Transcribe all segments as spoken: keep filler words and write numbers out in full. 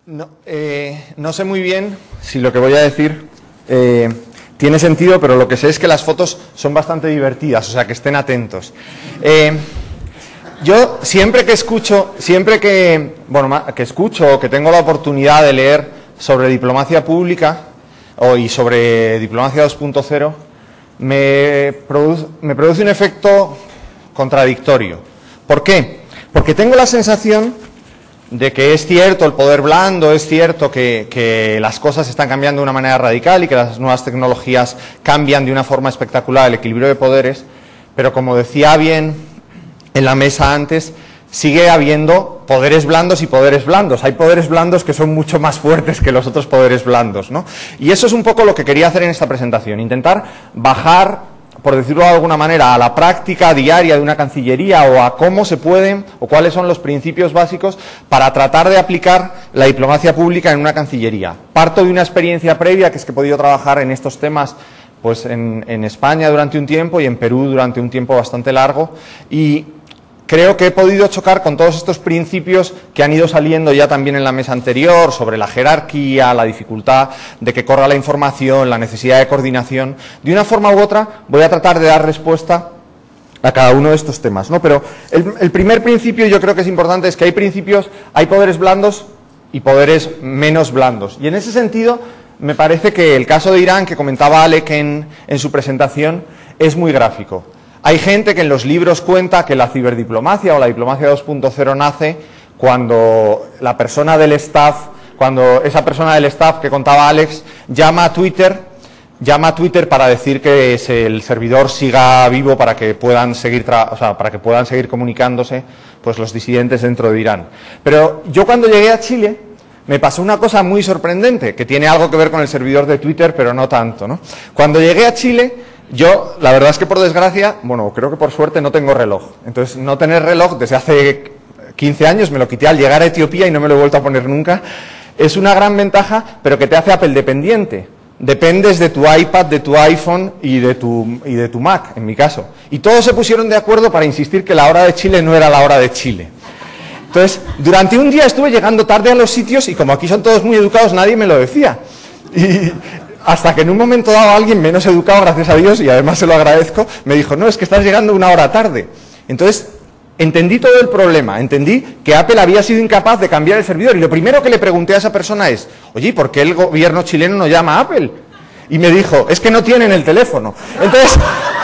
No, eh, no sé muy bien si lo que voy a decir eh, tiene sentido, pero lo que sé es que las fotos son bastante divertidas, o sea, que estén atentos. Eh, yo siempre que escucho, siempre que, bueno, que escucho o que tengo la oportunidad de leer sobre diplomacia pública o, y sobre diplomacia dos punto cero, me produce, me produce un efecto contradictorio. ¿Por qué? Porque tengo la sensación de que es cierto el poder blando, es cierto que, que las cosas están cambiando de una manera radical y que las nuevas tecnologías cambian de una forma espectacular el equilibrio de poderes, pero como decía bien en la mesa antes, sigue habiendo poderes blandos y poderes blandos. Hay poderes blandos que son mucho más fuertes que los otros poderes blandos, ¿no? Y eso es un poco lo que quería hacer en esta presentación, intentar bajar, por decirlo de alguna manera, a la práctica diaria de una cancillería o a cómo se pueden o cuáles son los principios básicos para tratar de aplicar la diplomacia pública en una cancillería. Parto de una experiencia previa, que es que he podido trabajar en estos temas pues en, en España durante un tiempo y en Perú durante un tiempo bastante largo, y creo que he podido chocar con todos estos principios que han ido saliendo ya también en la mesa anterior, sobre la jerarquía, la dificultad de que corra la información, la necesidad de coordinación. De una forma u otra voy a tratar de dar respuesta a cada uno de estos temas, ¿no? Pero el, el primer principio, yo creo que es importante, es que hay principios, hay poderes blandos y poderes menos blandos. Y en ese sentido, me parece que el caso de Irán, que comentaba Alec en, en su presentación, es muy gráfico. Hay gente que en los libros cuenta que la ciberdiplomacia o la diplomacia dos punto cero nace cuando la persona del staff, cuando esa persona del staff que contaba Alex, llama a Twitter, llama a Twitter para decir que el servidor siga vivo para que puedan seguir, o sea, para que puedan seguir comunicándose, pues, los disidentes dentro de Irán. Pero yo cuando llegué a Chile me pasó una cosa muy sorprendente, que tiene algo que ver con el servidor de Twitter, pero no tanto, ¿no? Cuando llegué a Chile, yo, la verdad es que por desgracia, bueno, creo que por suerte no tengo reloj. Entonces, no tener reloj desde hace quince años, me lo quité al llegar a Etiopía y no me lo he vuelto a poner nunca, es una gran ventaja, pero que te hace Apple dependiente. Dependes de tu iPad, de tu iPhone y de tu, y de tu Mac, en mi caso. Y todos se pusieron de acuerdo para insistir que la hora de Chile no era la hora de Chile. Entonces, durante un día estuve llegando tarde a los sitios y como aquí son todos muy educados, nadie me lo decía. Y hasta que en un momento dado alguien menos educado, gracias a Dios, y además se lo agradezco, me dijo, no, es que estás llegando una hora tarde. Entonces, entendí todo el problema, entendí que Apple había sido incapaz de cambiar el servidor. Y lo primero que le pregunté a esa persona es, oye, ¿y por qué el gobierno chileno no llama a Apple? Y me dijo, es que no tienen el teléfono. Entonces,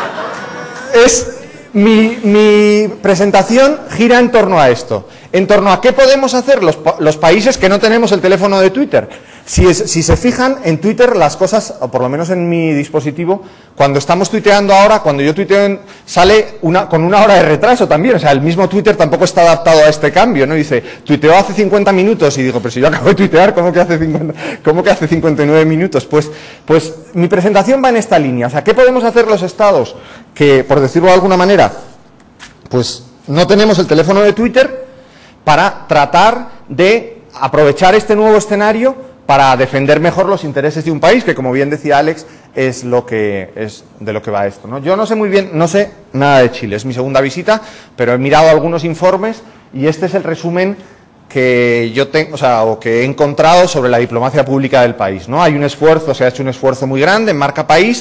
es... Mi, mi presentación gira en torno a esto, en torno a qué podemos hacer los, los países que no tenemos el teléfono de Twitter. Si, es, si se fijan, en Twitter las cosas, o por lo menos en mi dispositivo, cuando estamos tuiteando ahora, cuando yo tuiteo, en, sale una, con una hora de retraso también. O sea, el mismo Twitter tampoco está adaptado a este cambio, ¿no? Dice, tuiteó hace cincuenta minutos, y digo, pero si yo acabo de tuitear, ¿cómo que hace, cincuenta, cómo que hace cincuenta y nueve minutos? Pues, pues mi presentación va en esta línea. O sea, ¿qué podemos hacer los estados que, por decirlo de alguna manera, pues no tenemos el teléfono de Twitter, para tratar de aprovechar este nuevo escenario para defender mejor los intereses de un país, que, como bien decía Alex, es lo que es de lo que va esto, ¿no? Yo no sé muy bien, no sé nada de Chile, es mi segunda visita, pero he mirado algunos informes y este es el resumen que yo tengo, o sea, o que he encontrado sobre la diplomacia pública del país, ¿no? Hay un esfuerzo, se ha hecho un esfuerzo muy grande en marca país,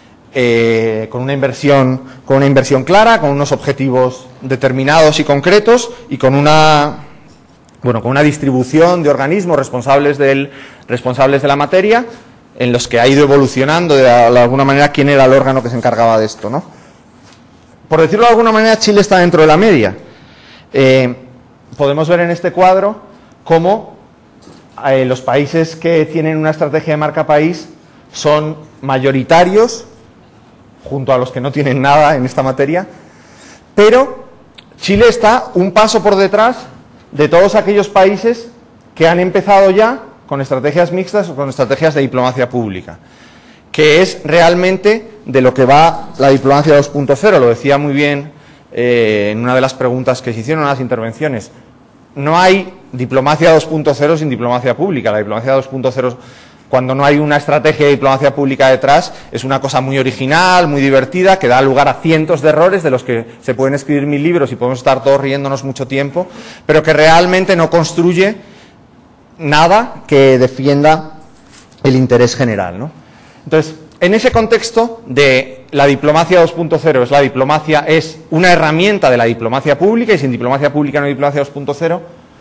Eh, con una inversión, con una inversión clara, con unos objetivos determinados y concretos y con una, bueno, con una distribución de organismos responsables del, responsables de la materia, en los que ha ido evolucionando de, de alguna manera quién era el órgano que se encargaba de esto, ¿no? Por decirlo de alguna manera, Chile está dentro de la media. Eh, podemos ver en este cuadro cómo eh, los países que tienen una estrategia de marca país son mayoritarios junto a los que no tienen nada en esta materia, pero Chile está un paso por detrás de todos aquellos países que han empezado ya con estrategias mixtas o con estrategias de diplomacia pública, que es realmente de lo que va la diplomacia dos punto cero, lo decía muy bien eh, en una de las preguntas que se hicieron en las intervenciones. No hay diplomacia dos punto cero sin diplomacia pública. La diplomacia dos punto cero, cuando no hay una estrategia de diplomacia pública detrás, es una cosa muy original, muy divertida, que da lugar a cientos de errores de los que se pueden escribir mil libros y podemos estar todos riéndonos mucho tiempo, pero que realmente no construye nada que defienda el interés general, ¿no? Entonces, en ese contexto de la diplomacia dos punto cero, es la diplomacia, es una herramienta de la diplomacia pública, y sin diplomacia pública no hay diplomacia dos punto cero,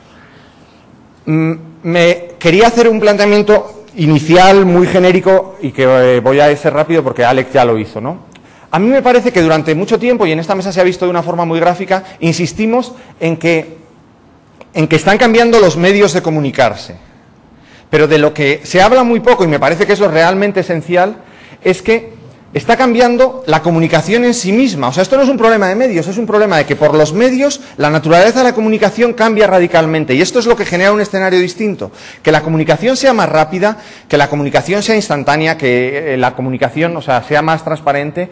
me quería hacer un planteamiento inicial muy genérico y que eh, voy a ser rápido porque Alex ya lo hizo, ¿no? A mí me parece que durante mucho tiempo, y en esta mesa se ha visto de una forma muy gráfica, insistimos en que, en que están cambiando los medios de comunicarse. Pero de lo que se habla muy poco, y me parece que es lo realmente esencial, es que está cambiando la comunicación en sí misma. O sea, esto no es un problema de medios, es un problema de que por los medios la naturaleza de la comunicación cambia radicalmente. Y esto es lo que genera un escenario distinto. Que la comunicación sea más rápida, que la comunicación sea instantánea, que la comunicación, o sea, sea más transparente.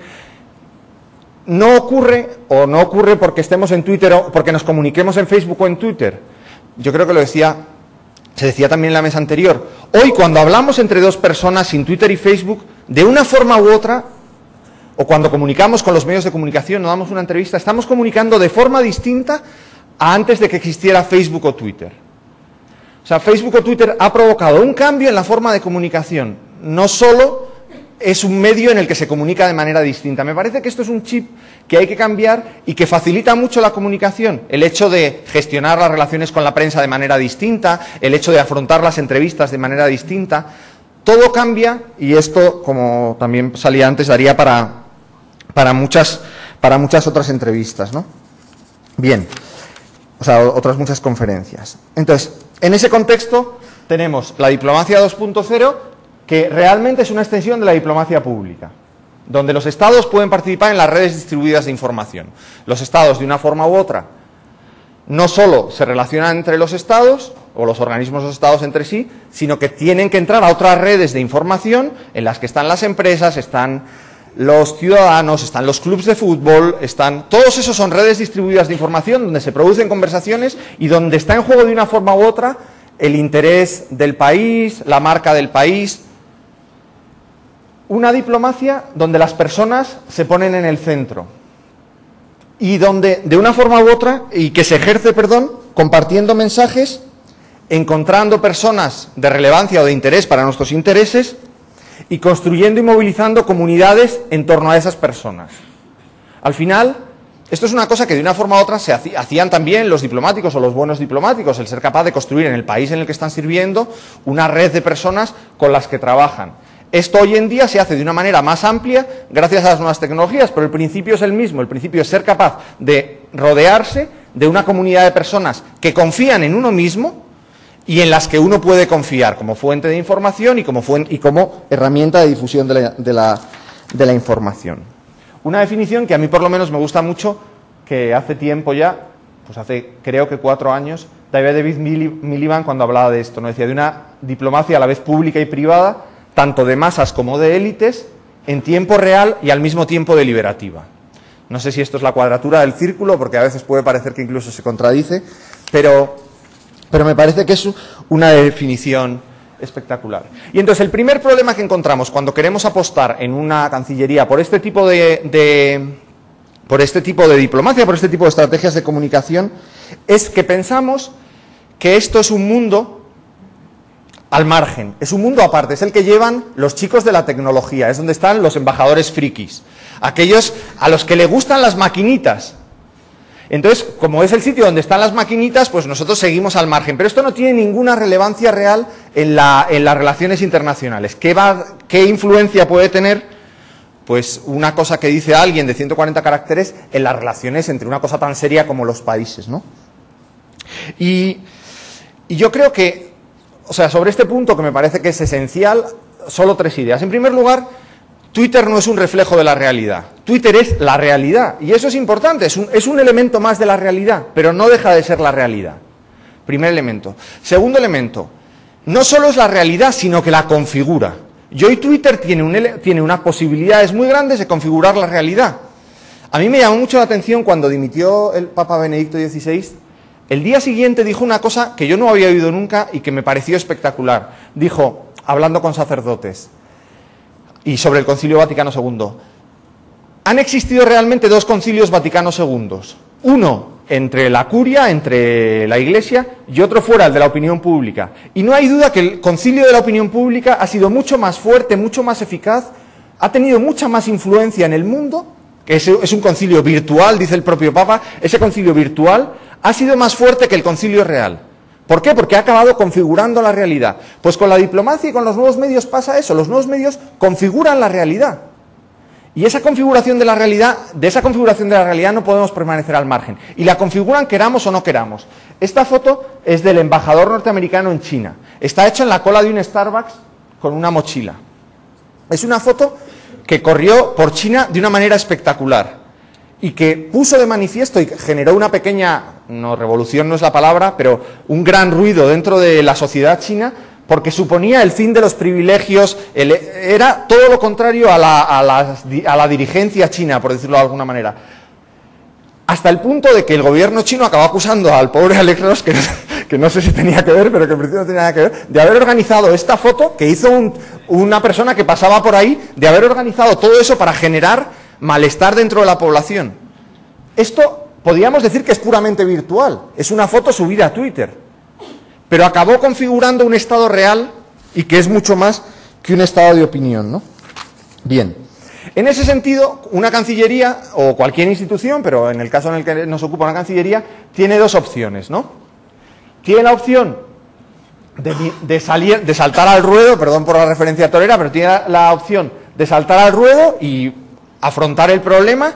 No ocurre, o no ocurre porque estemos en Twitter o porque nos comuniquemos en Facebook o en Twitter. Yo creo que lo decía, se decía también en la mesa anterior. Hoy, cuando hablamos entre dos personas sin Twitter y Facebook, de una forma u otra, o cuando comunicamos con los medios de comunicación, nos damos una entrevista, estamos comunicando de forma distinta a antes de que existiera Facebook o Twitter. O sea, Facebook o Twitter ha provocado un cambio en la forma de comunicación. No solo es un medio en el que se comunica de manera distinta. Me parece que esto es un chip que hay que cambiar y que facilita mucho la comunicación. El hecho de gestionar las relaciones con la prensa de manera distinta, el hecho de afrontar las entrevistas de manera distinta. Todo cambia y esto, como también salía antes, daría para, para, muchas, para muchas otras entrevistas, ¿no? Bien, o sea, otras muchas conferencias. Entonces, en ese contexto tenemos la diplomacia dos punto cero, que realmente es una extensión de la diplomacia pública, donde los estados pueden participar en las redes distribuidas de información. Los estados, de una forma u otra, no solo se relacionan entre los estados, o los organismos de los estados entre sí, sino que tienen que entrar a otras redes de información en las que están las empresas, están los ciudadanos, están los clubes de fútbol, están... Todos esos son redes distribuidas de información donde se producen conversaciones y donde está en juego de una forma u otra el interés del país, la marca del país. Una diplomacia donde las personas se ponen en el centro y donde, de una forma u otra, y que se ejerce, perdón, compartiendo mensajes, encontrando personas de relevancia o de interés para nuestros intereses y construyendo y movilizando comunidades en torno a esas personas. Al final, esto es una cosa que de una forma u otra se hacían también los diplomáticos o los buenos diplomáticos, el ser capaz de construir en el país en el que están sirviendo una red de personas con las que trabajan. Esto hoy en día se hace de una manera más amplia gracias a las nuevas tecnologías, pero el principio es el mismo. El principio es ser capaz de rodearse de una comunidad de personas que confían en uno mismo y en las que uno puede confiar como fuente de información y como, fuente, y como herramienta de difusión de la, de, la, de la información. Una definición que a mí por lo menos me gusta mucho, que hace tiempo ya, pues hace creo que cuatro años, David Miliband cuando hablaba de esto, ¿no? Decía de una diplomacia a la vez pública y privada, tanto de masas como de élites, en tiempo real y al mismo tiempo deliberativa. No sé si esto es la cuadratura del círculo, porque a veces puede parecer que incluso se contradice, pero, pero me parece que es una definición espectacular. Y entonces el primer problema que encontramos cuando queremos apostar en una cancillería por este tipo de, de, por este tipo de diplomacia, por este tipo de estrategias de comunicación, es que pensamos que esto es un mundo al margen, es un mundo aparte, es el que llevan los chicos de la tecnología, es donde están los embajadores frikis, aquellos a los que le gustan las maquinitas. Entonces, como es el sitio donde están las maquinitas, pues nosotros seguimos al margen. Pero esto no tiene ninguna relevancia real en, la, en las relaciones internacionales. ¿Qué, va, ¿Qué influencia puede tener? Pues una cosa que dice alguien de ciento cuarenta caracteres en las relaciones entre una cosa tan seria como los países, ¿no? Y, y yo creo que, o sea, sobre este punto que me parece que es esencial, solo tres ideas. En primer lugar, Twitter no es un reflejo de la realidad. Twitter es la realidad. Y eso es importante, es un, es un elemento más de la realidad, pero no deja de ser la realidad. Primer elemento. Segundo elemento, no solo es la realidad, sino que la configura. Y hoy Twitter tiene, un, tiene unas posibilidades muy grandes de configurar la realidad. A mí me llamó mucho la atención cuando dimitió el Papa Benedicto dieciséis. El día siguiente dijo una cosa que yo no había oído nunca y que me pareció espectacular. Dijo, hablando con sacerdotes, y sobre el Concilio Vaticano segundo, han existido realmente dos concilios Vaticano segundos. Uno entre la curia, entre la Iglesia, y otro fuera, el de la opinión pública. Y no hay duda que el concilio de la opinión pública ha sido mucho más fuerte, mucho más eficaz, ha tenido mucha más influencia en el mundo, que es, es un concilio virtual, dice el propio Papa, ese concilio virtual ha sido más fuerte que el concilio real. ¿Por qué? Porque ha acabado configurando la realidad. Pues con la diplomacia y con los nuevos medios pasa eso, los nuevos medios configuran la realidad. Y esa configuración de la realidad, de esa configuración de la realidad no podemos permanecer al margen. Y la configuran queramos o no queramos. Esta foto es del embajador norteamericano en China. Está hecha en la cola de un Starbucks con una mochila. Es una foto que corrió por China de una manera espectacular y que puso de manifiesto y generó una pequeña, no, revolución no es la palabra, pero un gran ruido dentro de la sociedad china, porque suponía el fin de los privilegios, el, era todo lo contrario a la, a, la, a la dirigencia china, por decirlo de alguna manera. Hasta el punto de que el gobierno chino acabó acusando al pobre Alex Ross, que no, que no sé si tenía que ver, pero que en principio no tenía nada que ver, de haber organizado esta foto que hizo un, una persona que pasaba por ahí, de haber organizado todo eso para generar malestar dentro de la población. Esto podríamos decir que es puramente virtual, es una foto subida a Twitter, pero acabó configurando un estado real y que es mucho más que un estado de opinión, ¿no? Bien. En ese sentido, una cancillería o cualquier institución, pero en el caso en el que nos ocupa una cancillería, tiene dos opciones, ¿no? Tiene la opción de, de, salir, de saltar al ruedo, perdón por la referencia torera, pero tiene la, la opción de saltar al ruedo y afrontar el problema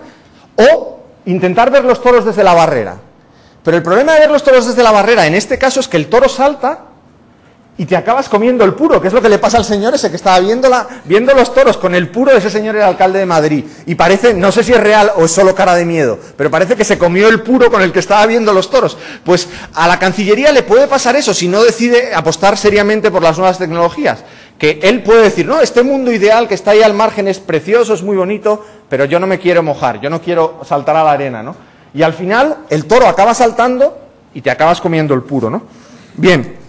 o intentar ver los toros desde la barrera. Pero el problema de ver los toros desde la barrera en este caso es que el toro salta y te acabas comiendo el puro, que es lo que le pasa al señor ese que estaba viendo, la, viendo los toros con el puro de ese señor, el alcalde de Madrid. Y parece, no sé si es real o es solo cara de miedo, pero parece que se comió el puro con el que estaba viendo los toros. Pues a la Cancillería le puede pasar eso si no decide apostar seriamente por las nuevas tecnologías. Que él puede decir, no, este mundo ideal que está ahí al margen es precioso, es muy bonito, pero yo no me quiero mojar, yo no quiero saltar a la arena, ¿no? Y al final el toro acaba saltando y te acabas comiendo el puro, ¿no? Bien.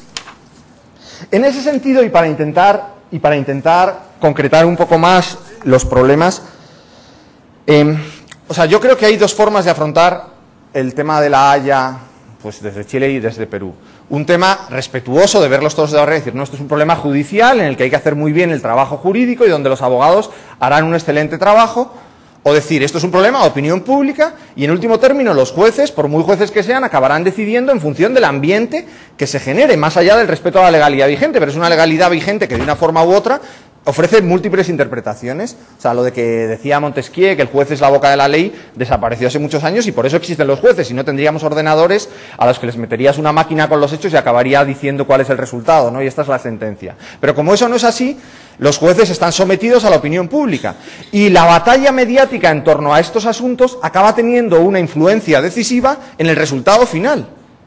En ese sentido, y para intentar, y para intentar concretar un poco más los problemas, eh, o sea, yo creo que hay dos formas de afrontar el tema de la Haya, pues desde Chile y desde Perú. Un tema respetuoso de ver los toros de barrera y decir, no, esto es un problema judicial en el que hay que hacer muy bien el trabajo jurídico y donde los abogados harán un excelente trabajo. O decir, esto es un problema de opinión pública y en último término los jueces, por muy jueces que sean, acabarán decidiendo en función del ambiente que se genere, más allá del respeto a la legalidad vigente, pero es una legalidad vigente que de una forma u otra ofrece múltiples interpretaciones. O sea, lo de que decía Montesquieu, que el juez es la boca de la ley, desapareció hace muchos años y por eso existen los jueces, y no tendríamos ordenadores a los que les meterías una máquina con los hechos y acabaría diciendo cuál es el resultado, ¿no? Y esta es la sentencia. Pero como eso no es así, los jueces están sometidos a la opinión pública y la batalla mediática en torno a estos asuntos acaba teniendo una influencia decisiva en el resultado final.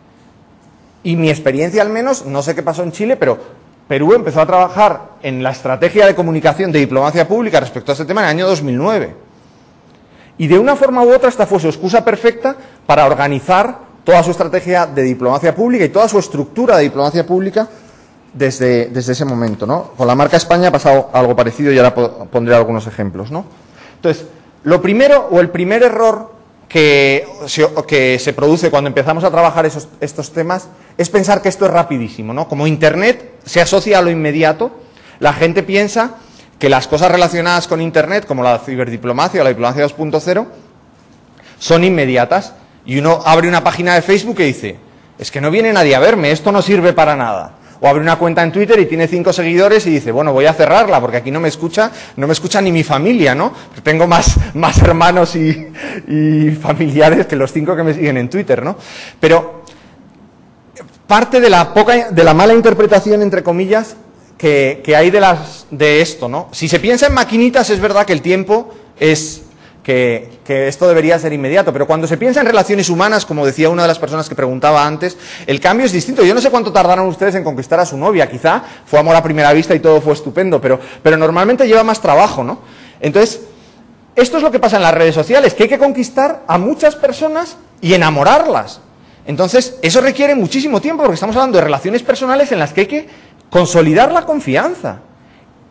Y mi experiencia al menos, no sé qué pasó en Chile, pero Perú empezó a trabajar en la estrategia de comunicación de diplomacia pública respecto a este tema en el año dos mil nueve. Y de una forma u otra esta fue su excusa perfecta para organizar toda su estrategia de diplomacia pública y toda su estructura de diplomacia pública desde, desde ese momento, ¿no? Con la marca España ha pasado algo parecido y ahora pondré algunos ejemplos, ¿no? Entonces, lo primero o el primer error que se, que se produce cuando empezamos a trabajar esos, estos temas es pensar que esto es rapidísimo, ¿no? Como Internet se asocia a lo inmediato, la gente piensa que las cosas relacionadas con Internet, como la ciberdiplomacia o la diplomacia dos punto cero, son inmediatas. Y uno abre una página de Facebook y dice, es que no viene nadie a verme, esto no sirve para nada. O abre una cuenta en Twitter y tiene cinco seguidores y dice, bueno, voy a cerrarla porque aquí no me escucha, no me escucha ni mi familia, ¿no? Tengo más, más hermanos y, y familiares que los cinco que me siguen en Twitter, ¿no? Pero parte de la poca, de la mala interpretación, entre comillas, que, que hay de, las, de esto, ¿no? Si se piensa en maquinitas, es verdad que el tiempo es... Que, que esto debería ser inmediato, pero cuando se piensa en relaciones humanas, como decía una de las personas que preguntaba antes, el cambio es distinto. Yo no sé cuánto tardaron ustedes en conquistar a su novia, quizá fue amor a primera vista y todo fue estupendo, pero, pero normalmente lleva más trabajo, ¿no? Entonces, esto es lo que pasa en las redes sociales, que hay que conquistar a muchas personas y enamorarlas. Entonces, eso requiere muchísimo tiempo, porque estamos hablando de relaciones personales en las que hay que consolidar la confianza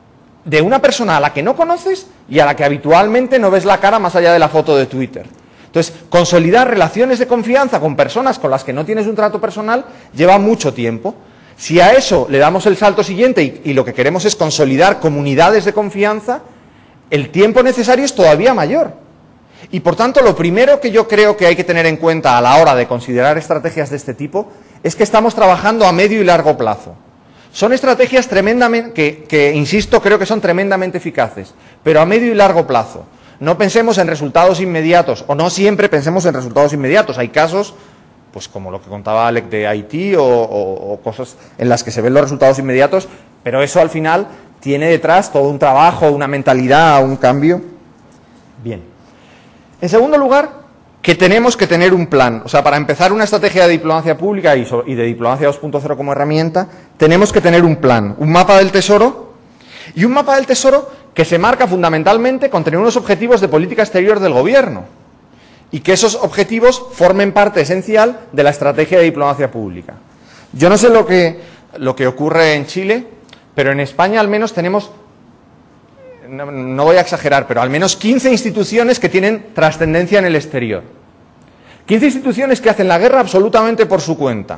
de una persona a la que no conoces y a la que habitualmente no ves la cara más allá de la foto de Twitter. Entonces, consolidar relaciones de confianza con personas con las que no tienes un trato personal lleva mucho tiempo. Si a eso le damos el salto siguiente y, y lo que queremos es consolidar comunidades de confianza, el tiempo necesario es todavía mayor. Y por tanto, lo primero que yo creo que hay que tener en cuenta a la hora de considerar estrategias de este tipo es que estamos trabajando a medio y largo plazo. Son estrategias tremendamente, que, que insisto, creo que son tremendamente eficaces, pero a medio y largo plazo. No pensemos en resultados inmediatos, o no siempre pensemos en resultados inmediatos. Hay casos, pues como lo que contaba Alec de Haití, o, o, o cosas en las que se ven los resultados inmediatos, pero eso al final tiene detrás todo un trabajo, una mentalidad, un cambio. Bien. En segundo lugar, que tenemos que tener un plan. O sea, para empezar una estrategia de diplomacia pública y, so, y de diplomacia dos punto cero como herramienta, tenemos que tener un plan, un mapa del tesoro, y un mapa del tesoro que se marca fundamentalmente con tener unos objetivos de política exterior del gobierno y que esos objetivos formen parte esencial de la estrategia de diplomacia pública. Yo no sé lo que, lo que ocurre en Chile, pero en España al menos tenemos, no, no voy a exagerar, pero al menos quince instituciones que tienen trascendencia en el exterior. quince instituciones que hacen la guerra absolutamente por su cuenta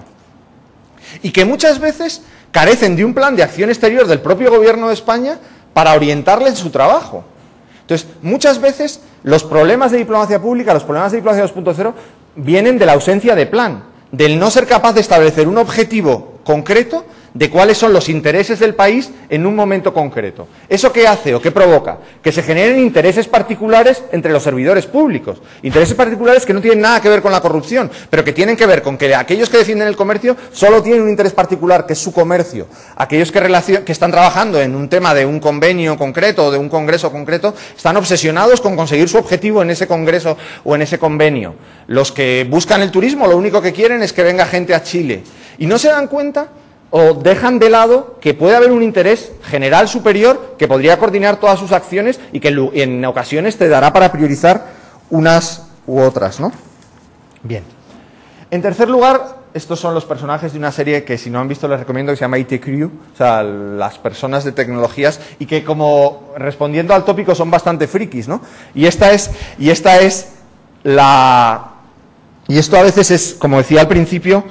y que muchas veces carecen de un plan de acción exterior del propio gobierno de España para orientarles su trabajo. Entonces, muchas veces los problemas de diplomacia pública, los problemas de diplomacia dos punto cero, vienen de la ausencia de plan, del no ser capaz de establecer un objetivo concreto de cuáles son los intereses del país en un momento concreto. ¿Eso qué hace o qué provoca? Que se generen intereses particulares entre los servidores públicos. Intereses particulares que no tienen nada que ver con la corrupción, pero que tienen que ver con que aquellos que defienden el comercio solo tienen un interés particular, que es su comercio. Aquellos que, relacion- que están trabajando en un tema de un convenio concreto o de un congreso concreto, están obsesionados con conseguir su objetivo en ese congreso o en ese convenio. Los que buscan el turismo, lo único que quieren es que venga gente a Chile. Y no se dan cuenta o dejan de lado que puede haber un interés general superior que podría coordinar todas sus acciones y que en ocasiones te dará para priorizar unas u otras, ¿no? Bien. En tercer lugar, estos son los personajes de una serie que si no han visto les recomiendo, que se llama I T Crew, o sea, las personas de tecnologías, y que como respondiendo al tópico son bastante frikis, ¿no? Y esta es, y esta es la... Y esto a veces es, como decía al principio,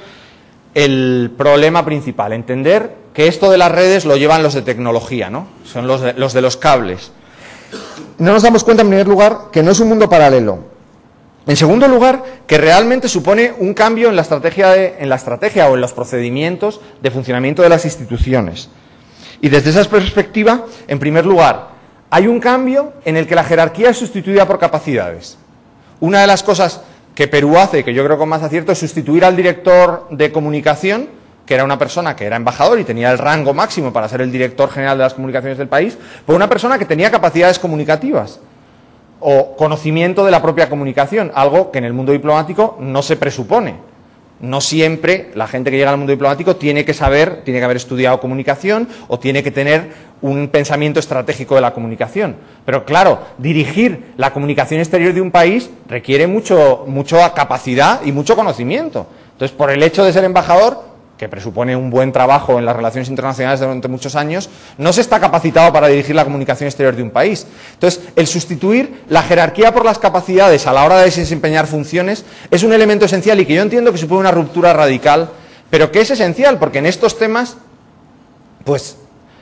el problema principal, entender que esto de las redes lo llevan los de tecnología, ¿no? Son los de, los de los cables. No nos damos cuenta, en primer lugar, que no es un mundo paralelo. En segundo lugar, que realmente supone un cambio en la estrategia, de, en la estrategia o en los procedimientos de funcionamiento de las instituciones. Y desde esa perspectiva, en primer lugar, hay un cambio en el que la jerarquía es sustituida por capacidades. Una de las cosas que Perú hace, que yo creo con más acierto, es sustituir al director de comunicación, que era una persona que era embajador y tenía el rango máximo para ser el director general de las comunicaciones del país, por una persona que tenía capacidades comunicativas o conocimiento de la propia comunicación, algo que en el mundo diplomático no se presupone. No siempre la gente que llega al mundo diplomático tiene que saber, tiene que haber estudiado comunicación o tiene que tener un pensamiento estratégico de la comunicación. Pero claro, dirigir la comunicación exterior de un país requiere mucho, mucha capacidad y mucho conocimiento. Entonces, por el hecho de ser embajador, que presupone un buen trabajo en las relaciones internacionales durante muchos años, no se está capacitado para dirigir la comunicación exterior de un país. Entonces, el sustituir la jerarquía por las capacidades a la hora de desempeñar funciones es un elemento esencial y que yo entiendo que supone una ruptura radical, pero que es esencial porque en estos temas, pues,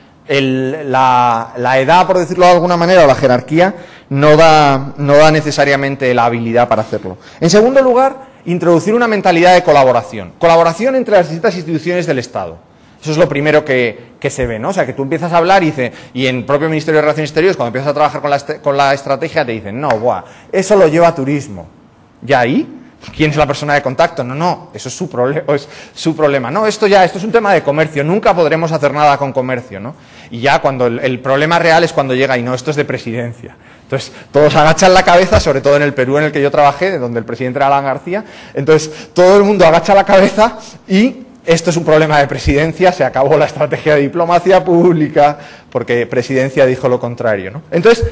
el, la, la edad, por decirlo de alguna manera, o la jerarquía, no da, no da necesariamente la habilidad para hacerlo. En segundo lugar, introducir una mentalidad de colaboración. Colaboración entre las distintas instituciones del Estado. Eso es lo primero que, que se ve, ¿no? O sea, que tú empiezas a hablar y, dice, y en el propio Ministerio de Relaciones Exteriores, cuando empiezas a trabajar con la, con la estrategia, te dicen, no, buah, eso lo lleva turismo. ¿Ya ahí? ¿Quién es la persona de contacto? No, no, eso es su, prole es su problema. No, esto ya, esto es un tema de comercio, nunca podremos hacer nada con comercio, ¿no? Y ya cuando el, el problema real es cuando llega y no, esto es de presidencia. Entonces, todos agachan la cabeza, sobre todo en el Perú en el que yo trabajé, de donde el presidente era Alan García. Entonces, todo el mundo agacha la cabeza y esto es un problema de presidencia, se acabó la estrategia de diplomacia pública, porque presidencia dijo lo contrario, ¿no? Entonces,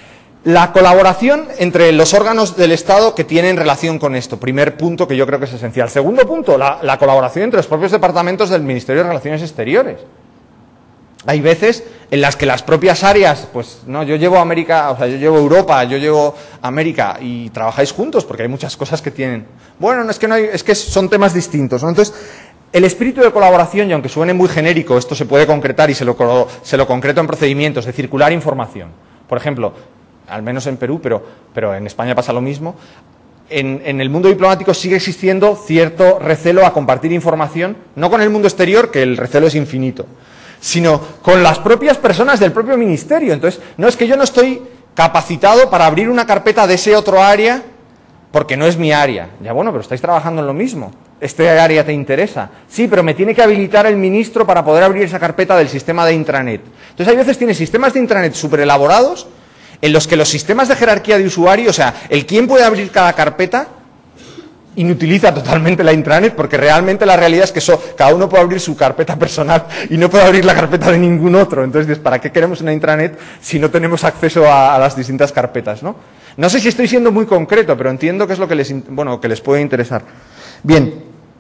la colaboración entre los órganos del Estado que tienen relación con esto, primer punto que yo creo que es esencial. Segundo punto, la, la colaboración entre los propios departamentos del Ministerio de Relaciones Exteriores. hay veces en las que las propias áreas, pues no, yo llevo América, o sea, yo llevo Europa, yo llevo América y trabajáis juntos porque hay muchas cosas que tienen. Bueno, no es que no hay, es que son temas distintos, ¿no? Entonces, el espíritu de colaboración, y aunque suene muy genérico, esto se puede concretar y se lo, se lo concreto en procedimientos de circular información. Por ejemplo, al menos en Perú, pero, pero en España pasa lo mismo. En, en el mundo diplomático sigue existiendo cierto recelo a compartir información, no con el mundo exterior, que el recelo es infinito, sino con las propias personas del propio ministerio. Entonces, no es que yo no estoy capacitado para abrir una carpeta de ese otro área porque no es mi área. Ya bueno, pero estáis trabajando en lo mismo. Este área te interesa. Sí, pero me tiene que habilitar el ministro para poder abrir esa carpeta del sistema de intranet. Entonces, hay veces tienes sistemas de intranet súper elaborados en los que los sistemas de jerarquía de usuario, o sea, el quién puede abrir cada carpeta, inutiliza totalmente la intranet, porque realmente la realidad es que eso, cada uno puede abrir su carpeta personal y no puede abrir la carpeta de ningún otro. Entonces, ¿para qué queremos una intranet si no tenemos acceso a, a las distintas carpetas, ¿no? No sé si estoy siendo muy concreto, pero entiendo que es lo que les, bueno, que les puede interesar. Bien.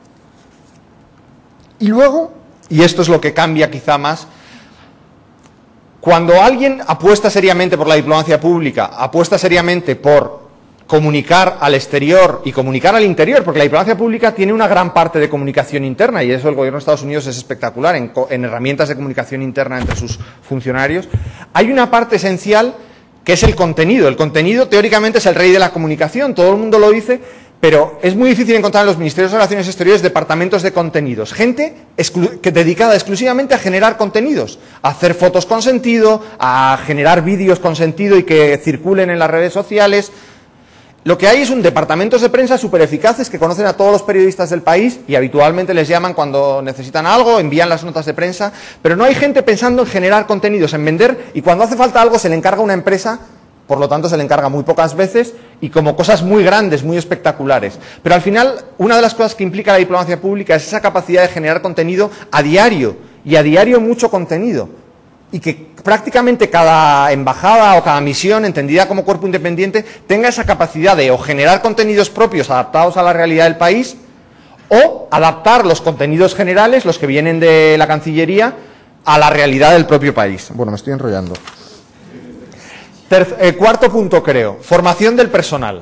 Y luego, y esto es lo que cambia quizá más, cuando alguien apuesta seriamente por la diplomacia pública, apuesta seriamente por comunicar al exterior y comunicar al interior, porque la diplomacia pública tiene una gran parte de comunicación interna, y eso el gobierno de Estados Unidos es espectacular en, en herramientas de comunicación interna entre sus funcionarios. Hay una parte esencial que es el contenido. El contenido teóricamente es el rey de la comunicación, todo el mundo lo dice, pero es muy difícil encontrar en los ministerios de Relaciones Exteriores departamentos de contenidos, gente que dedicada exclusivamente a generar contenidos, a hacer fotos con sentido, a generar vídeos con sentido y que circulen en las redes sociales. Lo que hay es un departamentos de prensa súper eficaces que conocen a todos los periodistas del país y habitualmente les llaman cuando necesitan algo, envían las notas de prensa, pero no hay gente pensando en generar contenidos, en vender, y cuando hace falta algo se le encarga a una empresa, por lo tanto se le encarga muy pocas veces y como cosas muy grandes, muy espectaculares. Pero al final, una de las cosas que implica la diplomacia pública es esa capacidad de generar contenido a diario, y a diario mucho contenido. Y que prácticamente cada embajada o cada misión, entendida como cuerpo independiente, tenga esa capacidad de o generar contenidos propios adaptados a la realidad del país, o adaptar los contenidos generales, los que vienen de la Cancillería, a la realidad del propio país. Bueno, me estoy enrollando. Terc- eh, cuarto punto, creo, formación del personal.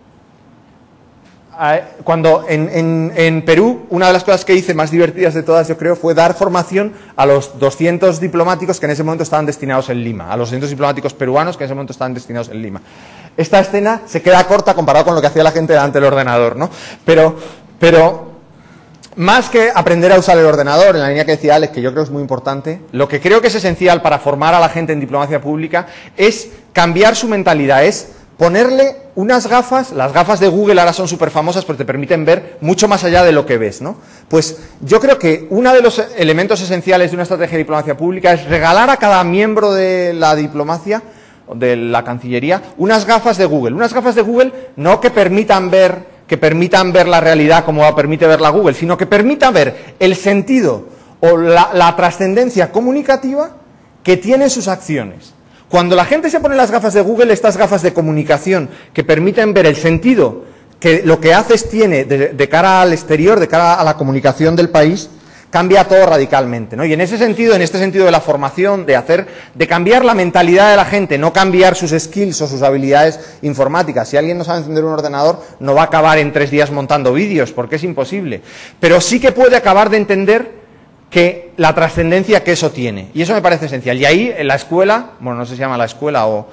Cuando en, en, en Perú, una de las cosas que hice más divertidas de todas, yo creo, fue dar formación a los doscientos diplomáticos que en ese momento estaban destinados en Lima, a los doscientos diplomáticos peruanos que en ese momento estaban destinados en Lima. Esta escena se queda corta comparado con lo que hacía la gente delante del ordenador, ¿no? Pero, pero más que aprender a usar el ordenador, en la línea que decía Alex, que yo creo que es muy importante, lo que creo que es esencial para formar a la gente en diplomacia pública es cambiar su mentalidad, es ponerle unas gafas, las gafas de Google ahora son súper famosas porque te permiten ver mucho más allá de lo que ves, ¿no? Pues yo creo que uno de los elementos esenciales de una estrategia de diplomacia pública es regalar a cada miembro de la diplomacia, de la Cancillería, unas gafas de Google. Unas gafas de Google no que permitan ver, que permitan ver la realidad como permite verla Google, sino que permitan ver el sentido o la, la trascendencia comunicativa que tienen sus acciones. Cuando la gente se pone las gafas de Google, estas gafas de comunicación que permiten ver el sentido que lo que haces tiene de, de cara al exterior, de cara a la comunicación del país, cambia todo radicalmente, ¿no? Y en ese sentido, en este sentido de la formación, de hacer, de cambiar la mentalidad de la gente, no cambiar sus skills o sus habilidades informáticas. Si alguien no sabe encender un ordenador, no va a acabar en tres días montando vídeos, porque es imposible. Pero sí que puede acabar de entender que la trascendencia que eso tiene. Y eso me parece esencial. Y ahí, en la escuela, bueno, no sé si se llama la escuela o, o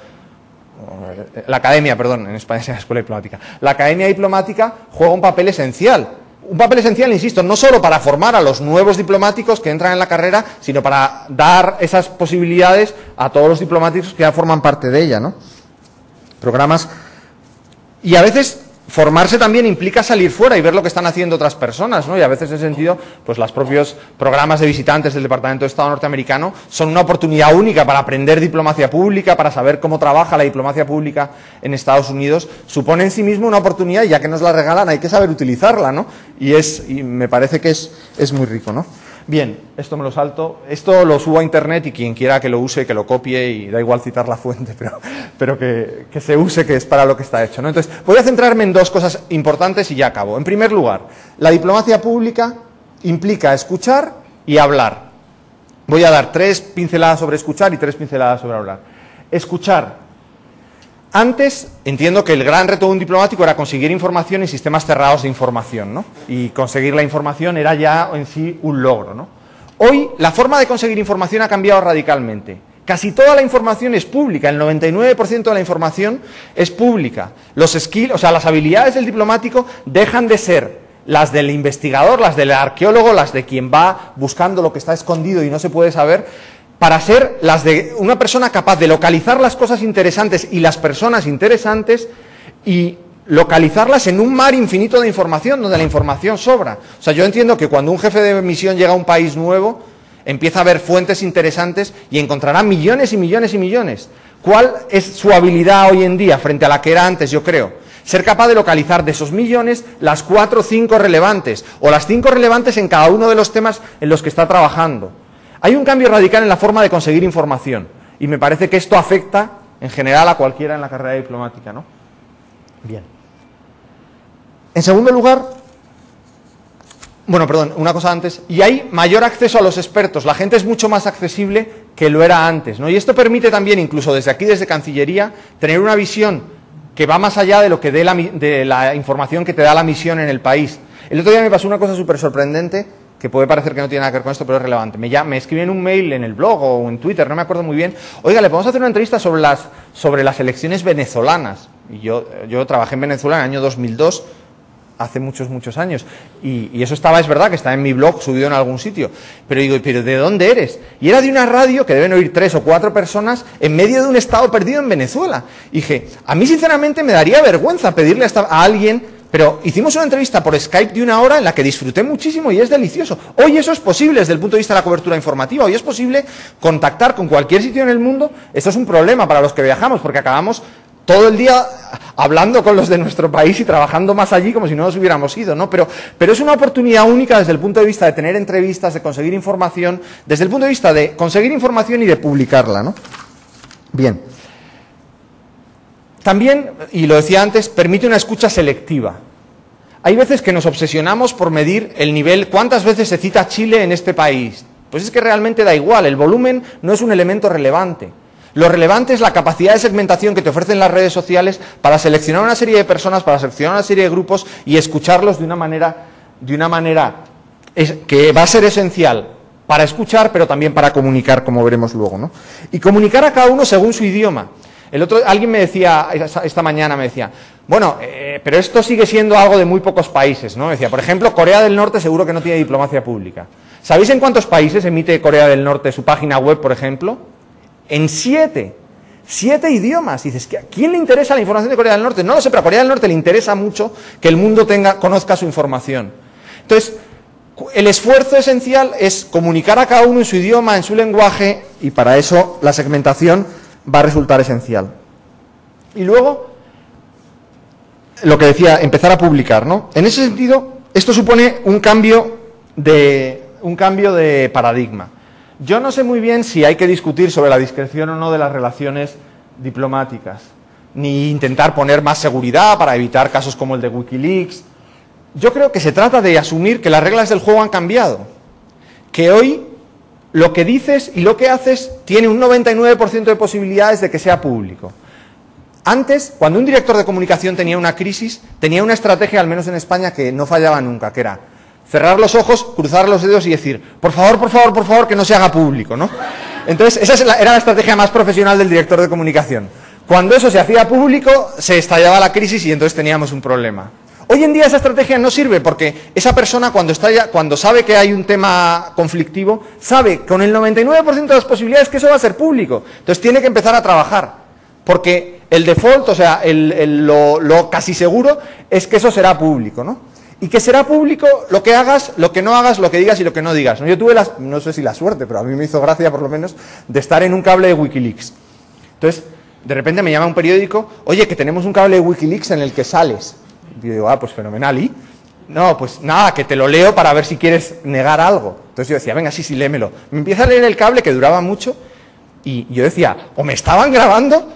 la academia, perdón, en España se llama escuela diplomática. La academia diplomática juega un papel esencial. Un papel esencial, insisto, no solo para formar a los nuevos diplomáticos que entran en la carrera, sino para dar esas posibilidades a todos los diplomáticos que ya forman parte de ella, ¿no? Programas. Y a veces formarse también implica salir fuera y ver lo que están haciendo otras personas, ¿no? Y a veces en ese sentido, pues los propios programas de visitantes del Departamento de Estado norteamericano son una oportunidad única para aprender diplomacia pública, para saber cómo trabaja la diplomacia pública en Estados Unidos. Supone en sí mismo una oportunidad y ya que nos la regalan hay que saber utilizarla, ¿no? Y, es, y me parece que es, es muy rico, ¿no? Bien, esto me lo salto, esto lo subo a internet y quien quiera que lo use, que lo copie y da igual citar la fuente, pero, pero que, que se use, que es para lo que está hecho, ¿no? Entonces, voy a centrarme en dos cosas importantes y ya acabo. En primer lugar, la diplomacia pública implica escuchar y hablar. voy a dar tres pinceladas sobre escuchar y tres pinceladas sobre hablar. Escuchar. Antes, entiendo que el gran reto de un diplomático era conseguir información en sistemas cerrados de información, ¿no? Y conseguir la información era ya en sí un logro, ¿no? Hoy, la forma de conseguir información ha cambiado radicalmente. Casi toda la información es pública, el noventa y nueve por ciento de la información es pública. Los skills, o sea, las habilidades del diplomático dejan de ser las del investigador, las del arqueólogo, las de quien va buscando lo que está escondido y no se puede saber, para ser las de una persona capaz de localizar las cosas interesantes y las personas interesantes y localizarlas en un mar infinito de información, donde la información sobra. O sea, yo entiendo que cuando un jefe de misión llega a un país nuevo, empieza a ver fuentes interesantes y encontrará millones y millones y millones. ¿Cuál es su habilidad hoy en día frente a la que era antes, yo creo? Ser capaz de localizar de esos millones las cuatro o cinco relevantes, o las cinco relevantes en cada uno de los temas en los que está trabajando. Hay un cambio radical en la forma de conseguir información, y me parece que esto afecta, en general, a cualquiera en la carrera diplomática, ¿no? Bien. En segundo lugar, bueno, perdón, una cosa antes, y hay mayor acceso a los expertos, la gente es mucho más accesible que lo era antes, ¿no? Y esto permite también, incluso desde aquí, desde Cancillería, tener una visión que va más allá de lo que dé la, de la información que te da la misión en el país. El otro día me pasó una cosa súper sorprendente, que puede parecer que no tiene nada que ver con esto, pero es relevante. Me, ya, me escriben un mail en el blog o en Twitter, no me acuerdo muy bien. Oiga, le podemos hacer una entrevista sobre las, sobre las elecciones venezolanas. Y yo, yo trabajé en Venezuela en el año dos mil dos, hace muchos, muchos años. Y, y eso estaba, es verdad, que está en mi blog subido en algún sitio. Pero digo, ¿pero de dónde eres? Y era de una radio que deben oír tres o cuatro personas en medio de un estado perdido en Venezuela. Y dije, a mí sinceramente me daría vergüenza pedirle a, a alguien... Pero hicimos una entrevista por Skype de una hora en la que disfruté muchísimo y es delicioso. Hoy eso es posible desde el punto de vista de la cobertura informativa. Hoy es posible contactar con cualquier sitio en el mundo. Esto es un problema para los que viajamos porque acabamos todo el día hablando con los de nuestro país y trabajando más allí como si no nos hubiéramos ido, ¿no? Pero, pero es una oportunidad única desde el punto de vista de tener entrevistas, de conseguir información, desde el punto de vista de conseguir información y de publicarla, ¿no? Bien. También, y lo decía antes, permite una escucha selectiva. Hay veces que nos obsesionamos por medir el nivel, cuántas veces se cita Chile en este país. Pues es que realmente da igual, el volumen no es un elemento relevante. Lo relevante es la capacidad de segmentación que te ofrecen las redes sociales para seleccionar una serie de personas, para seleccionar una serie de grupos y escucharlos de una manera, de una manera es, que va a ser esencial para escuchar, pero también para comunicar, como veremos luego, ¿no? Y comunicar a cada uno según su idioma. El otro, alguien me decía, esta mañana me decía, bueno, eh, pero esto sigue siendo algo de muy pocos países, ¿no? Me decía, por ejemplo, Corea del Norte seguro que no tiene diplomacia pública. ¿Sabéis en cuántos países emite Corea del Norte su página web, por ejemplo? En siete. Siete idiomas. Y dices, ¿a quién le interesa la información de Corea del Norte? No lo sé, pero a Corea del Norte le interesa mucho que el mundo tenga, conozca su información. Entonces, el esfuerzo esencial es comunicar a cada uno en su idioma, en su lenguaje, y para eso la segmentación va a resultar esencial. Y luego, lo que decía, empezar a publicar, ¿no? En ese sentido, esto supone un cambio de, un cambio de paradigma. Yo no sé muy bien si hay que discutir sobre la discreción o no de las relaciones diplomáticas, ni intentar poner más seguridad para evitar casos como el de Wikileaks. Yo creo que se trata de asumir que las reglas del juego han cambiado, que hoy lo que dices y lo que haces tiene un noventa y nueve por ciento de posibilidades de que sea público. Antes, cuando un director de comunicación tenía una crisis, tenía una estrategia, al menos en España, que no fallaba nunca, que era cerrar los ojos, cruzar los dedos y decir, por favor, por favor, por favor, que no se haga público, ¿no? Entonces, esa era la estrategia más profesional del director de comunicación. Cuando eso se hacía público, se estallaba la crisis y entonces teníamos un problema. Hoy en día esa estrategia no sirve porque esa persona cuando, está ya, cuando sabe que hay un tema conflictivo, sabe con el noventa y nueve por ciento de las posibilidades que eso va a ser público. Entonces tiene que empezar a trabajar, porque el default, o sea, el, el, lo, lo casi seguro es que eso será público, ¿no? Y que será público lo que hagas, lo que no hagas, lo que digas y lo que no digas, ¿no? Yo tuve, la, no sé si la suerte, pero a mí me hizo gracia por lo menos, de estar en un cable de Wikileaks. Entonces, de repente me llama un periódico, oye, que tenemos un cable de Wikileaks en el que sales. Y yo digo, ah, pues fenomenal, ¿y? No, pues nada, que te lo leo para ver si quieres negar algo. Entonces yo decía, venga, sí, sí, léemelo. Me empieza a leer el cable, que duraba mucho, y yo decía, o me estaban grabando,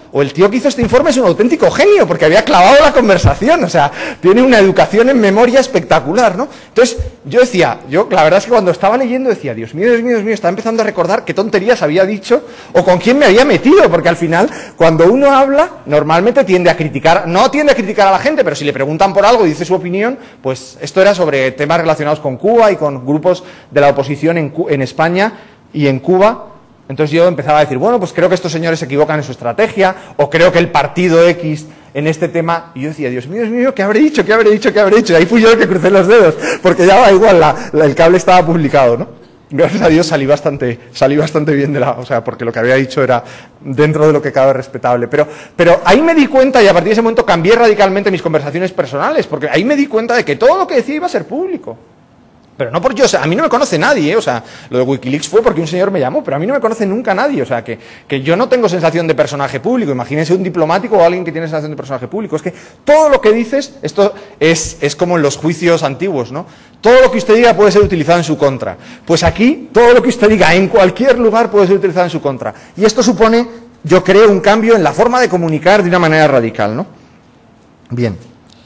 o el tío que hizo este informe es un auténtico genio, porque había clavado la conversación, o sea, tiene una educación en memoria espectacular, ¿no? Entonces, yo decía, yo la verdad es que cuando estaba leyendo decía, Dios mío, Dios mío, Dios mío, estaba empezando a recordar qué tonterías había dicho o con quién me había metido, porque al final, cuando uno habla, normalmente tiende a criticar, no tiende a criticar a la gente, pero si le preguntan por algo y dice su opinión, pues esto era sobre temas relacionados con Cuba y con grupos de la oposición en, en España y en Cuba. Entonces yo empezaba a decir, bueno, pues creo que estos señores se equivocan en su estrategia, o creo que el partido X en este tema, y yo decía, Dios mío, Dios mío, ¿qué habré dicho? ¿Qué habré dicho? ¿Qué habré dicho? Y ahí fui yo el que crucé los dedos, porque ya va igual, la, la, el cable estaba publicado, ¿no? Gracias a Dios salí bastante, salí bastante bien de la, o sea, porque lo que había dicho era dentro de lo que cabe respetable, pero, pero ahí me di cuenta y a partir de ese momento cambié radicalmente mis conversaciones personales, porque ahí me di cuenta de que todo lo que decía iba a ser público. Pero no porque yo, o sea, a mí no me conoce nadie, ¿eh? O sea, lo de Wikileaks fue porque un señor me llamó, pero a mí no me conoce nunca nadie, o sea, que, que yo no tengo sensación de personaje público, imagínense un diplomático o alguien que tiene sensación de personaje público, es que todo lo que dices, esto es, es como en los juicios antiguos, ¿no? Todo lo que usted diga puede ser utilizado en su contra, pues aquí todo lo que usted diga en cualquier lugar puede ser utilizado en su contra, y esto supone, yo creo, un cambio en la forma de comunicar de una manera radical, ¿no? Bien.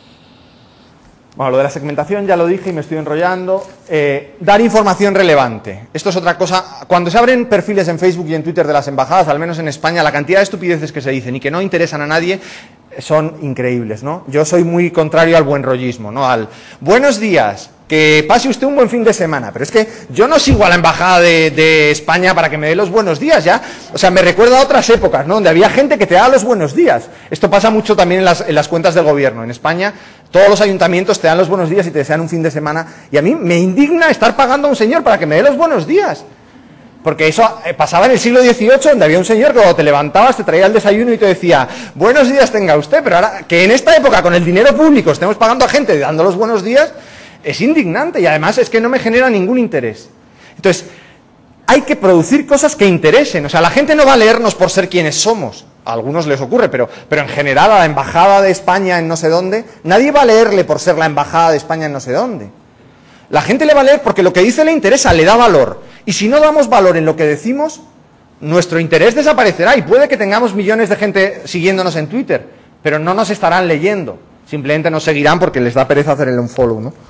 Bueno, lo de la segmentación ya lo dije y me estoy enrollando. Eh, dar información relevante. Esto es otra cosa. Cuando se abren perfiles en Facebook y en Twitter de las embajadas, al menos en España, la cantidad de estupideces que se dicen y que no interesan a nadie son increíbles, ¿no? Yo soy muy contrario al buen rollismo, ¿no? Al buenos días, que pase usted un buen fin de semana, pero es que yo no sigo a la embajada de, de España para que me dé los buenos días, ¿ya? O sea, me recuerda a otras épocas, ¿no? Donde había gente que te daba los buenos días. Esto pasa mucho también en las, en las cuentas del gobierno. En España, todos los ayuntamientos te dan los buenos días y te desean un fin de semana, y a mí me indigna estar pagando a un señor para que me dé los buenos días. Porque eso pasaba en el siglo dieciocho, donde había un señor que cuando te levantabas te traía el desayuno y te decía, buenos días tenga usted, pero ahora que en esta época con el dinero público estemos pagando a gente dando los buenos días, es indignante y además es que no me genera ningún interés. Entonces, hay que producir cosas que interesen, o sea, la gente no va a leernos por ser quienes somos, a algunos les ocurre, pero, pero en general a la embajada de España en no sé dónde, nadie va a leerle por ser la embajada de España en no sé dónde. La gente le va a leer porque lo que dice le interesa, le da valor. Y si no damos valor en lo que decimos, nuestro interés desaparecerá y puede que tengamos millones de gente siguiéndonos en Twitter, pero no nos estarán leyendo. Simplemente nos seguirán porque les da pereza hacer el unfollow, ¿no?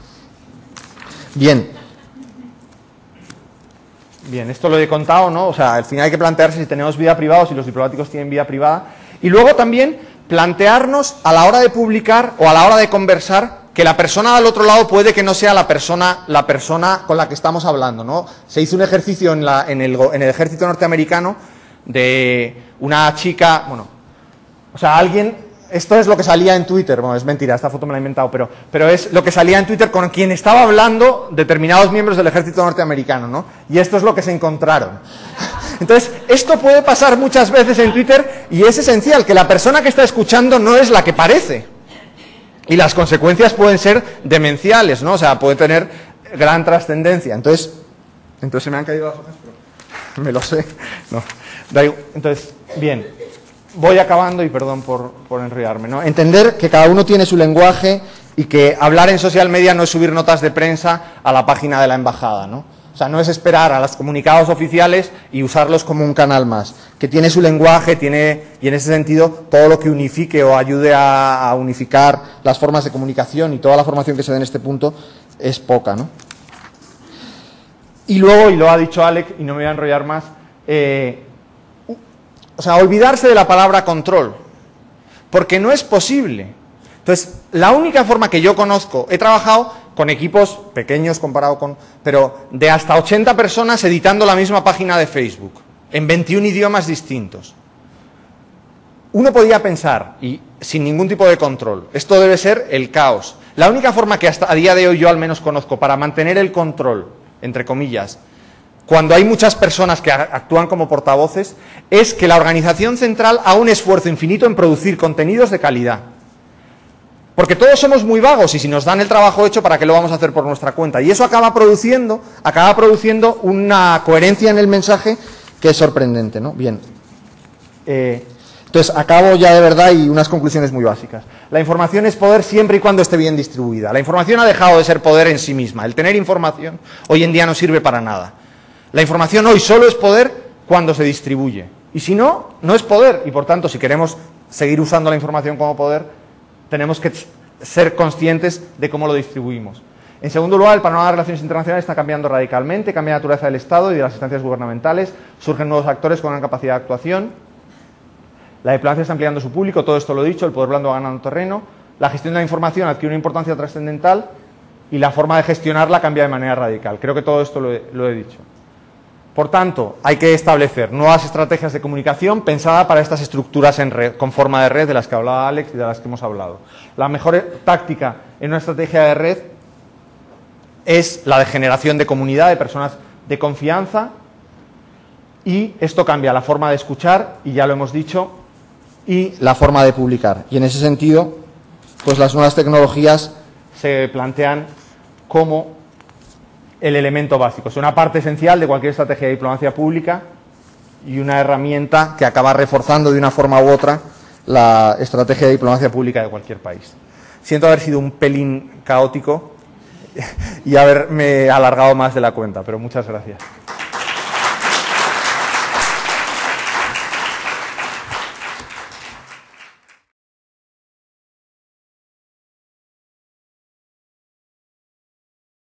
Bien. Bien, esto lo he contado, ¿no? O sea, al final hay que plantearse si tenemos vida privada o si los diplomáticos tienen vida privada. Y luego también plantearnos a la hora de publicar o a la hora de conversar que la persona al otro lado puede que no sea la persona, la persona con la que estamos hablando, ¿no? Se hizo un ejercicio en, la, en, el, en el ejército norteamericano de una chica, bueno, o sea, alguien, esto es lo que salía en Twitter, bueno, es mentira, esta foto me la he inventado, pero, pero es lo que salía en Twitter con quien estaba hablando determinados miembros del ejército norteamericano, ¿no? Y esto es lo que se encontraron. Entonces, esto puede pasar muchas veces en Twitter y es esencial que la persona que está escuchando no es la que parece. Y las consecuencias pueden ser demenciales, ¿no? O sea, puede tener gran trascendencia. Entonces, entonces se me han caído las hojas, pero me lo sé. No. Entonces, bien, voy acabando y perdón por, por enrollarme, ¿no? Entender que cada uno tiene su lenguaje y que hablar en social media no es subir notas de prensa a la página de la embajada, ¿no? O sea, no es esperar a los comunicados oficiales y usarlos como un canal más, que tiene su lenguaje, tiene, y en ese sentido todo lo que unifique o ayude a, a unificar las formas de comunicación y toda la formación que se dé en este punto es poca, ¿no? Y luego, y lo ha dicho Alec, y no me voy a enrollar más, eh, o sea, olvidarse de la palabra control, porque no es posible. Entonces, la única forma que yo conozco, he trabajado con equipos pequeños comparado con, pero de hasta ochenta personas editando la misma página de Facebook, en veintiún idiomas distintos. Uno podía pensar, y sin ningún tipo de control, esto debe ser el caos. La única forma que hasta a día de hoy yo al menos conozco para mantener el control, entre comillas, cuando hay muchas personas que actúan como portavoces, es que la organización central haga un esfuerzo infinito en producir contenidos de calidad. Porque todos somos muy vagos y si nos dan el trabajo hecho, ¿para qué lo vamos a hacer por nuestra cuenta? Y eso acaba produciendo, acaba produciendo una coherencia en el mensaje que es sorprendente, ¿no? Bien. Eh, entonces, acabo ya de verdad y unas conclusiones muy básicas. La información es poder siempre y cuando esté bien distribuida. La información ha dejado de ser poder en sí misma. El tener información hoy en día no sirve para nada. La información hoy solo es poder cuando se distribuye. Y si no, no es poder. Y por tanto, si queremos seguir usando la información como poder, tenemos que ser conscientes de cómo lo distribuimos. En segundo lugar, el panorama de relaciones internacionales está cambiando radicalmente, cambia la naturaleza del Estado y de las instancias gubernamentales, surgen nuevos actores con gran capacidad de actuación, la diplomacia está ampliando su público, todo esto lo he dicho, el poder blando va ganando terreno, la gestión de la información adquiere una importancia trascendental y la forma de gestionarla cambia de manera radical. Creo que todo esto lo he, lo he dicho. Por tanto, hay que establecer nuevas estrategias de comunicación pensadas para estas estructuras en red, con forma de red de las que hablaba Alex y de las que hemos hablado. La mejor táctica en una estrategia de red es la de generación de comunidad, de personas de confianza, y esto cambia la forma de escuchar, y ya lo hemos dicho, y la forma de publicar. Y en ese sentido, pues las nuevas tecnologías se plantean como el elemento básico. Es una parte esencial de cualquier estrategia de diplomacia pública y una herramienta que acaba reforzando de una forma u otra la estrategia de diplomacia pública de cualquier país. Siento haber sido un pelín caótico y haberme alargado más de la cuenta, pero muchas gracias.